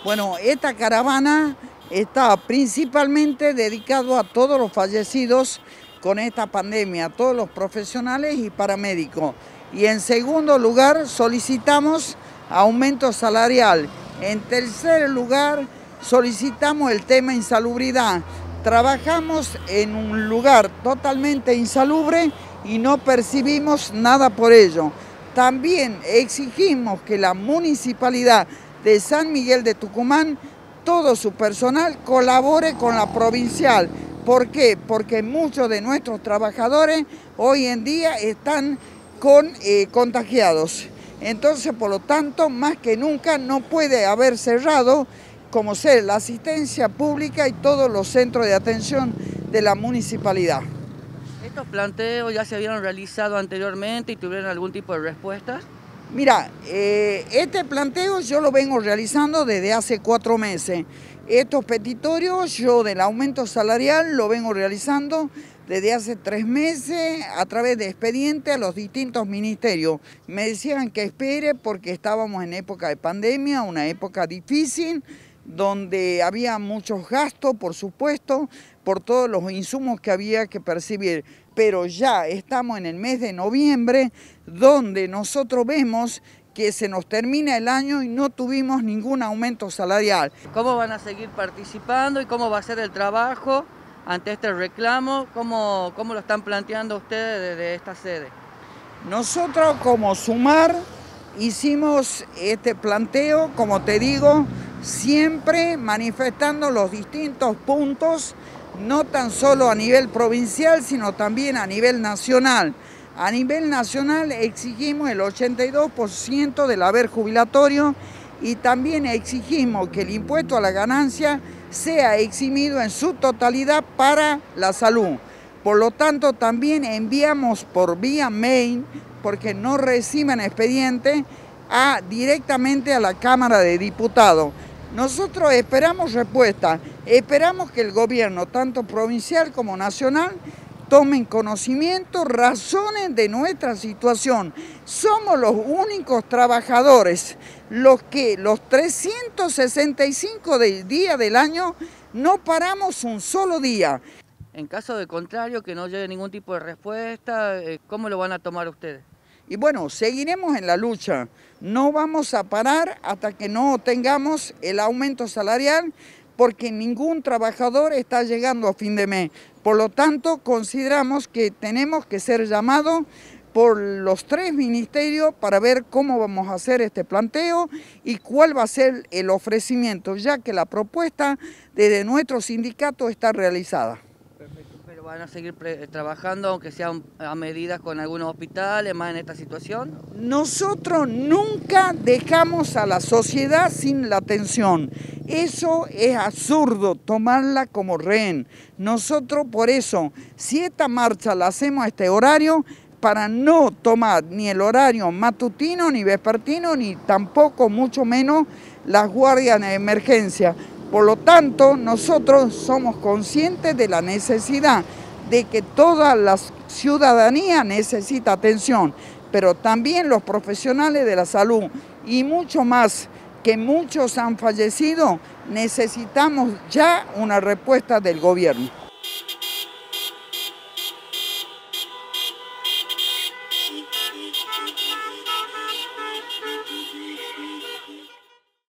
Bueno, esta caravana está principalmente dedicado a todos los fallecidos con esta pandemia, a todos los profesionales y paramédicos. Y en segundo lugar, solicitamos aumento salarial. En tercer lugar, solicitamos el tema insalubridad. Trabajamos en un lugar totalmente insalubre y no percibimos nada por ello. También exigimos que la municipalidad de San Miguel de Tucumán, todo su personal colabore con la provincial. ¿Por qué? Porque muchos de nuestros trabajadores hoy en día están contagiados. Entonces, por lo tanto, más que nunca no puede haber cerrado como ser la asistencia pública y todos los centros de atención de la municipalidad. ¿Estos planteos ya se habían realizado anteriormente y tuvieron algún tipo de respuesta? Mira, este planteo yo lo vengo realizando desde hace 4 meses. Estos petitorios yo del aumento salarial lo vengo realizando desde hace 3 meses a través de expedientes a los distintos ministerios. Me decían que espere porque estábamos en época de pandemia, una época difícil, donde había muchos gastos, por supuesto, por todos los insumos que había que percibir. Pero ya estamos en el mes de noviembre, donde nosotros vemos que se nos termina el año y no tuvimos ningún aumento salarial. ¿Cómo van a seguir participando y cómo va a ser el trabajo ante este reclamo? ¿Cómo lo están planteando ustedes desde esta sede? Nosotros como SUMAR hicimos este planteo, como te digo, siempre manifestando los distintos puntos, no tan solo a nivel provincial, sino también a nivel nacional. A nivel nacional exigimos el 82% del haber jubilatorio y también exigimos que el impuesto a la ganancia sea eximido en su totalidad para la salud. Por lo tanto, también enviamos por vía mail, porque no reciben expediente, directamente a la Cámara de Diputados. Nosotros esperamos respuesta, esperamos que el gobierno, tanto provincial como nacional, tomen conocimiento, razones de nuestra situación. Somos los únicos trabajadores, los 365 días del año no paramos un solo día. En caso de contrario, que no llegue ningún tipo de respuesta, ¿cómo lo van a tomar ustedes? Y bueno, seguiremos en la lucha, no vamos a parar hasta que no tengamos el aumento salarial, porque ningún trabajador está llegando a fin de mes. Por lo tanto, consideramos que tenemos que ser llamados por los 3 ministerios para ver cómo vamos a hacer este planteo y cuál va a ser el ofrecimiento, ya que la propuesta desde nuestro sindicato está realizada. ¿Pero van a seguir trabajando, aunque sean a medidas con algunos hospitales, más en esta situación? Nosotros nunca dejamos a la sociedad sin la atención. Eso es absurdo, tomarla como rehén. Nosotros por eso, si esta marcha la hacemos a este horario, para no tomar ni el horario matutino, ni vespertino, ni tampoco, mucho menos, las guardias de emergencia. Por lo tanto, nosotros somos conscientes de la necesidad de que toda la ciudadanía necesita atención, pero también los profesionales de la salud y mucho más, que muchos han fallecido, necesitamos ya una respuesta del gobierno.